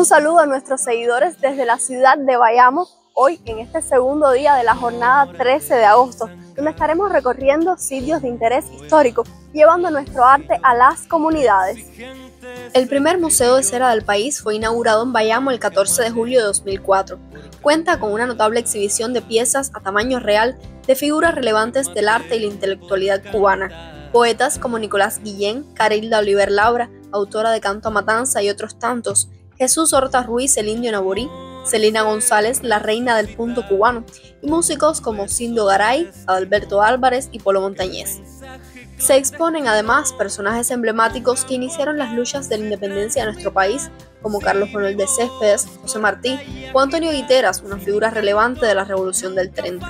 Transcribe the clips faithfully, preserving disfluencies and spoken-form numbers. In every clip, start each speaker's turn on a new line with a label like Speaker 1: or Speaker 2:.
Speaker 1: Un saludo a nuestros seguidores desde la ciudad de Bayamo, hoy en este segundo día de la jornada trece de agosto, donde estaremos recorriendo sitios de interés histórico, llevando nuestro arte a las comunidades. El primer museo de cera del país fue inaugurado en Bayamo el catorce de julio de dos mil cuatro. Cuenta con una notable exhibición de piezas a tamaño real de figuras relevantes del arte y la intelectualidad cubana. Poetas como Nicolás Guillén, Carilda Oliver Labra, autora de Canto a Matanza y otros tantos, Jesús Horta Ruiz, el indio Naborí, Celina González, la reina del punto cubano, y músicos como Cindo Garay, Adalberto Álvarez y Polo Montañez. Se exponen además personajes emblemáticos que iniciaron las luchas de la independencia de nuestro país, como Carlos Manuel de Céspedes, José Martí o Antonio Guiteras, una figura relevante de la Revolución del treinta.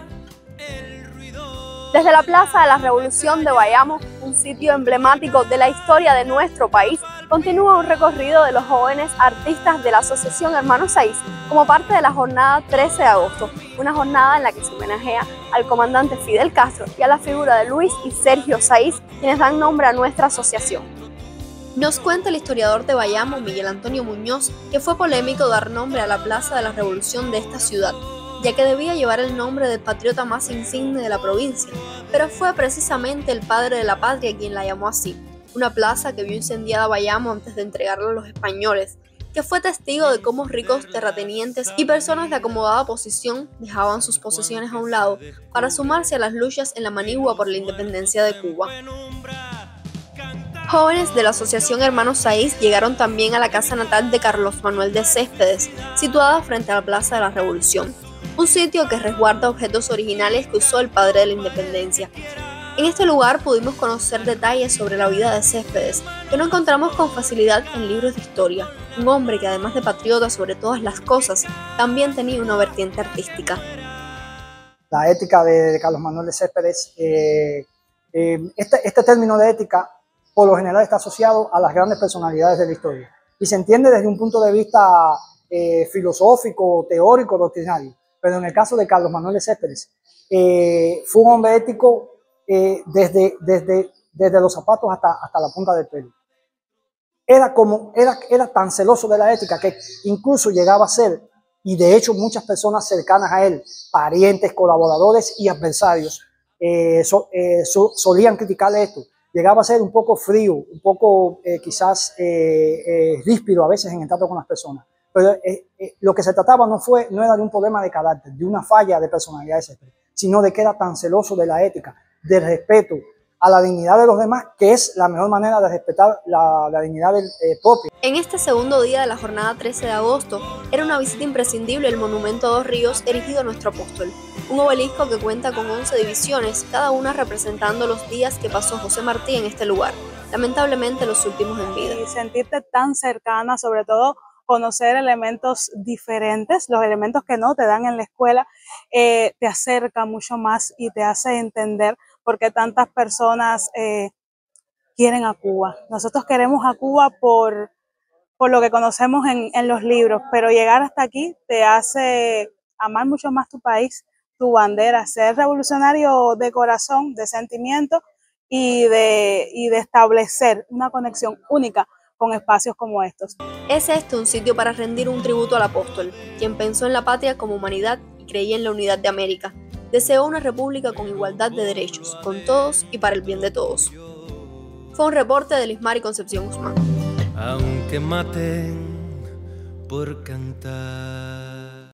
Speaker 1: Desde la Plaza de la Revolución de Bayamo, un sitio emblemático de la historia de nuestro país, continúa un recorrido de los jóvenes artistas de la Asociación Hermanos Saiz como parte de la jornada trece de agosto, una jornada en la que se homenajea al comandante Fidel Castro y a la figura de Luis y Sergio Saiz, quienes dan nombre a nuestra asociación. Nos cuenta el historiador de Bayamo, Miguel Antonio Muñoz, que fue polémico dar nombre a la Plaza de la Revolución de esta ciudad, ya que debía llevar el nombre del patriota más insigne de la provincia, pero fue precisamente el padre de la patria quien la llamó así, una plaza que vio incendiada Bayamo antes de entregarla a los españoles, que fue testigo de cómo ricos terratenientes y personas de acomodada posición dejaban sus posesiones a un lado para sumarse a las luchas en la manigua por la independencia de Cuba. Jóvenes de la Asociación Hermanos Saiz llegaron también a la casa natal de Carlos Manuel de Céspedes, situada frente a la Plaza de la Revolución, un sitio que resguarda objetos originales que usó el padre de la independencia. En este lugar pudimos conocer detalles sobre la vida de Céspedes, que no encontramos con facilidad en libros de historia, un hombre que además de patriota sobre todas las cosas, también tenía una vertiente artística.
Speaker 2: La ética de, de Carlos Manuel de Céspedes, eh, eh, este, este término de ética por lo general está asociado a las grandes personalidades de la historia y se entiende desde un punto de vista eh, filosófico, teórico, doctrinario. Pero en el caso de Carlos Manuel de Céspedes, eh, fue un hombre ético eh, desde, desde, desde los zapatos hasta, hasta la punta del pelo. Era, como, era, era tan celoso de la ética que incluso llegaba a ser, y de hecho muchas personas cercanas a él, parientes, colaboradores y adversarios, eh, so, eh, so, solían criticarle esto. Llegaba a ser un poco frío, un poco eh, quizás eh, eh, ríspido a veces en el trato con las personas. Pero eh, eh, lo que se trataba no, fue, no era de un problema de carácter, de una falla de personalidad, sino de que era tan celoso de la ética, del respeto a la dignidad de los demás, que es la mejor manera de respetar la, la dignidad del, eh, propia.
Speaker 1: En este segundo día de la jornada trece de agosto, era una visita imprescindible el monumento a dos ríos erigido a nuestro apóstol, un obelisco que cuenta con once divisiones, cada una representando los días que pasó José Martí en este lugar, lamentablemente los últimos en vida.
Speaker 3: Y sentirte tan cercana, sobre todo conocer elementos diferentes, los elementos que no te dan en la escuela, eh, te acerca mucho más y te hace entender por qué tantas personas eh, quieren a Cuba. Nosotros queremos a Cuba por, por lo que conocemos en, en los libros, pero llegar hasta aquí te hace amar mucho más tu país, tu bandera, ser revolucionario de corazón, de sentimiento y de, y de establecer una conexión única con espacios como estos.
Speaker 1: Es este un sitio para rendir un tributo al apóstol, quien pensó en la patria como humanidad y creía en la unidad de América. Deseó una república con igualdad de derechos, con todos y para el bien de todos. Fue un reporte de Lismar y Concepción Guzmán.
Speaker 4: Aunque maten por cantar.